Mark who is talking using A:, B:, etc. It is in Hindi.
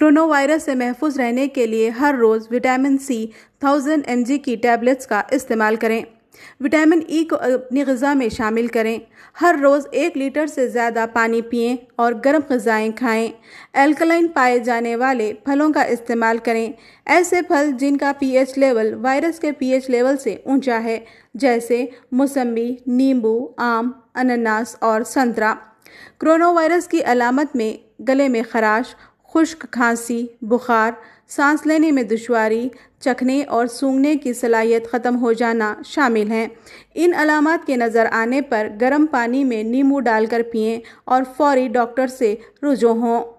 A: कोरोना वायरस से महफूज रहने के लिए हर रोज़ विटामिन सी 1000 mg की टैबलेट्स का इस्तेमाल करें। विटामिन ई को अपनी ग़िज़ा में शामिल करें। हर रोज़ 1 लीटर से ज़्यादा पानी पिएं और गर्म ग़िज़ाएँ खाएं। एल्कलाइन पाए जाने वाले फलों का इस्तेमाल करें। ऐसे फल जिनका पीएच लेवल वायरस के पीएच लेवल से ऊंचा है, जैसे मौसम्बी, नींबू, आम, अनानास और संतरा। कोरोना वायरस की अलामत में गले में खराश, खुश्क खांसी, बुखार, सांस लेने में दुश्वारी, चखने और सूंघने की सलाहियत ख़त्म हो जाना शामिल हैं। इन अलामात के नज़र आने पर गर्म पानी में नींबू डालकर पिएं और फौरी डॉक्टर से रुजू हों।